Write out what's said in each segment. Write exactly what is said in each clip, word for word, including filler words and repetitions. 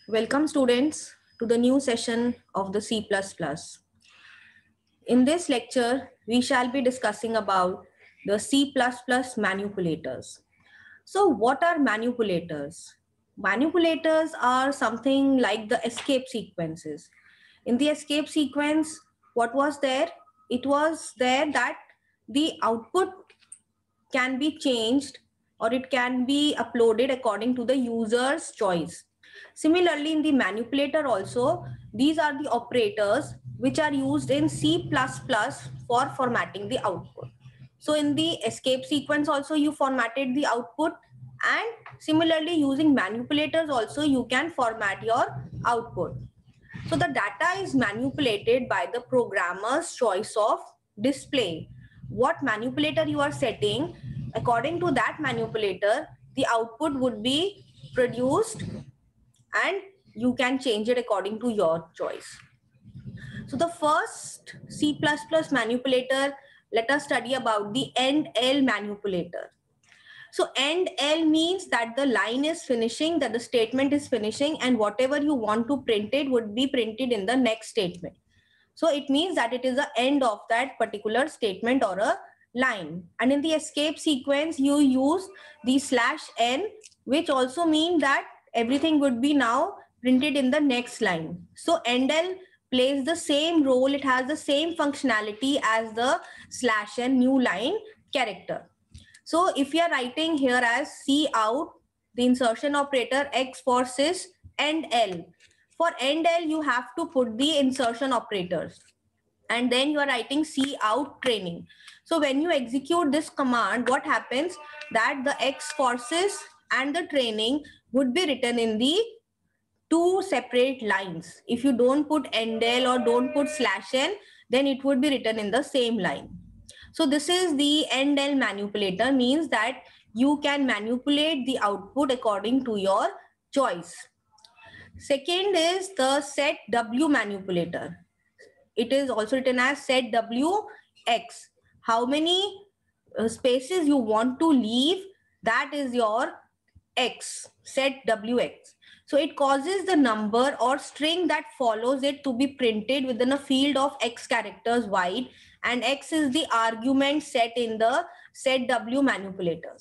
Welcome students to the new session of the C plus plus. In this lecture, we shall be discussing about the C plus plus manipulators. So what are manipulators? Manipulators are something like the escape sequences. In the escape sequence, what was there? It was there that the output can be changed or it can be uploaded according to the user's choice. Similarly, in the manipulator also, these are the operators which are used in C plus plus for formatting the output. So in the escape sequence also you formatted the output, and similarly using manipulators also you can format your output. So the data is manipulated by the programmer's choice of display. What manipulator you are setting, according to that manipulator, the output would be produced and you can change it according to your choice. So the first C plus plus manipulator, let us study about the end L manipulator. So end L means that the line is finishing, that the statement is finishing, and whatever you want to print it would be printed in the next statement. So it means that it is the end of that particular statement or a line. And in the escape sequence, you use the slash n, which also means that everything would be now printed in the next line. So end L plays the same role. It has the same functionality as the slash n new line character. So if you are writing here as C out, the insertion operator X for sys end L. For end L, you have to put the insertion operators. And then you are writing C out training. So when you execute this command, what happens? That the X forces and the training would be written in the two separate lines. If you don't put end L or don't put slash n, then it would be written in the same line. So this is the end L manipulator, means that you can manipulate the output according to your choice. Second is the set W manipulator. It is also written as set W X. How many uh, spaces you want to leave, that is your X, set W X. So it causes the number or string that follows it to be printed within a field of X characters wide, and X is the argument set in the set W manipulators.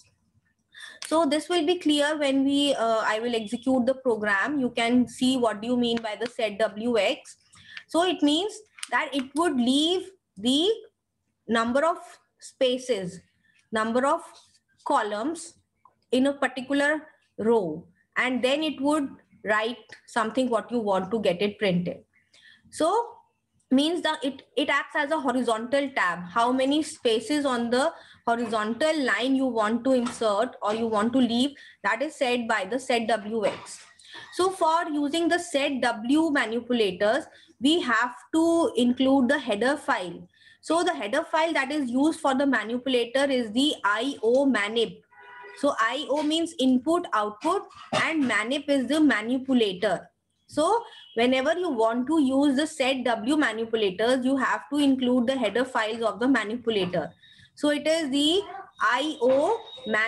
So this will be clear when we, uh, I will execute the program. You can see what do you mean by the set W X. So it means that it would leave the number of spaces, number of columns in a particular row, and then it would write something what you want to get it printed. So means that it, it acts as a horizontal tab. How many spaces on the horizontal line you want to insert or you want to leave, that is said by the set W X. So for using the set W manipulators, we have to include the header file. So the header file that is used for the manipulator is the I O manip. So I O means input, output, and manip is the manipulator. So whenever you want to use the set W manipulators, you have to include the header files of the manipulator. So it is the I O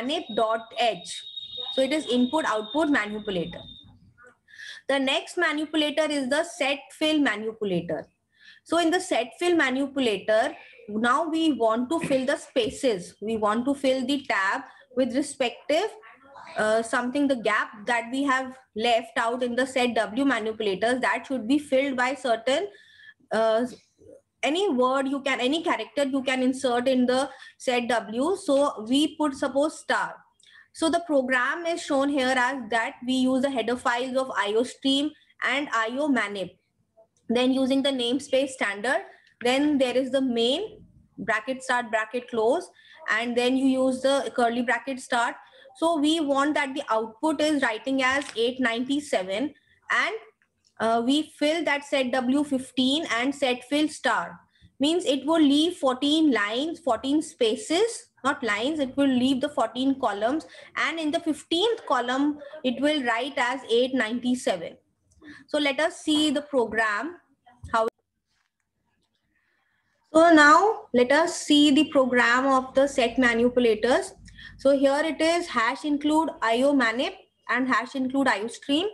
manip.h. So it is input, output, manipulator. The next manipulator is the set fill manipulator. So in the set fill manipulator, now we want to fill the spaces. We want to fill the tab with respective uh, something, the gap that we have left out in the set W manipulators, that should be filled by certain uh, any word you can, any character you can insert in the set W. So we put suppose star. So the program is shown here as that we use the header files of IOStream and I O manip. Then using the namespace standard, then there is the main bracket start bracket close, and then you use the curly bracket start. So we want that the output is writing as eight ninety-seven, and uh, we fill that set W fifteen and set fill star. Means it will leave fourteen lines, fourteen spaces, not lines, it will leave the fourteen columns, and in the fifteenth column, it will write as eight ninety-seven. So let us see the program. How so now let us see the program of the set manipulators. So here it is hash include I O manip and hash include IOStream.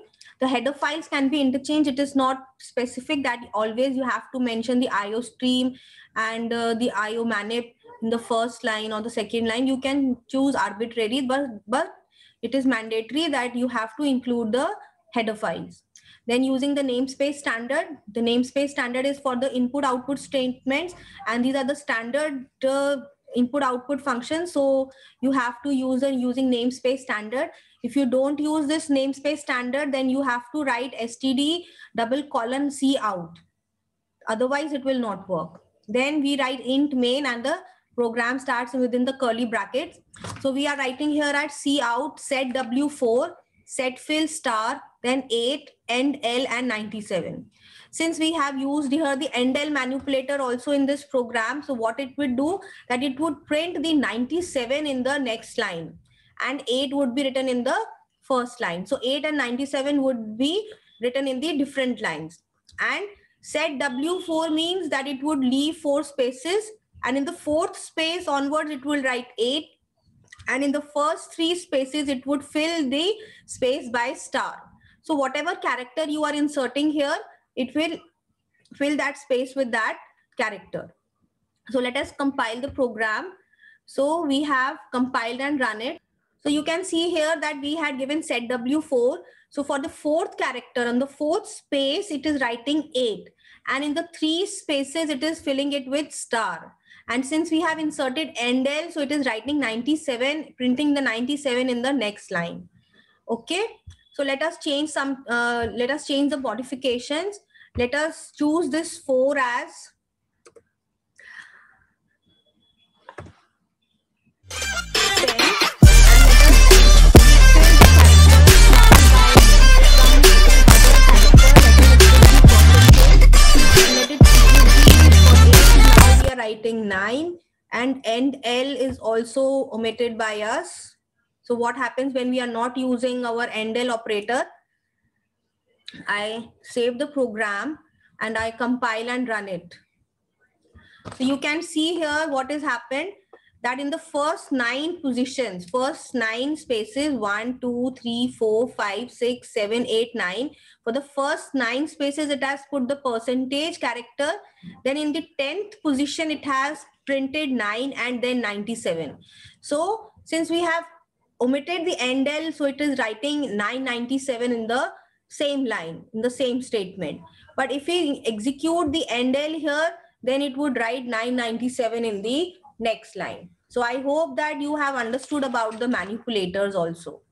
The header files can be interchanged. It is not specific that always you have to mention the I O stream and uh, the I O manip in the first line or the second line. You can choose arbitrary, but, but it is mandatory that you have to include the header files. Then using the namespace standard, the namespace standard is for the input output statements, and these are the standard uh, input output functions. So you have to use a using namespace standard. If you don't use this namespace standard, then you have to write std double colon c out. Otherwise it will not work. Then we write int main and the program starts within the curly brackets. So we are writing here at c out set w four, set fill star, then eight, end L and ninety-seven. Since we have used here the end L manipulator also in this program, so what it would do, that it would print the ninety-seven in the next line and eight would be written in the first line. So eight and ninety-seven would be written in the different lines. And set w four means that it would leave four spaces, and in the fourth space onwards it will write eight, and in the first three spaces it would fill the space by star. So whatever character you are inserting here, it will fill that space with that character. So let us compile the program. So we have compiled and run it. So you can see here that we had given set w four. So for the fourth character on the fourth space, it is writing eight. And in the three spaces, it is filling it with star. And since we have inserted end L, so it is writing ninety-seven, printing the ninety-seven in the next line. Okay. So let us change some, uh, let us change the modifications. Let us choose this four as ten. Writing nine, and end L is also omitted by us. So what happens when we are not using our end L operator? I save the program and I compile and run it. So you can see here what has happened, that in the first nine positions, first nine spaces, one, two, three, four, five, six, seven, eight, nine. For the first nine spaces, it has put the percentage character. Then in the tenth position, it has printed nine and then ninety-seven. So since we have omitted the end L, so it is writing nine ninety-seven in the same line, in the same statement. But if we execute the end L here, then it would write nine ninety-seven in the next line. So I hope that you have understood about the manipulators also.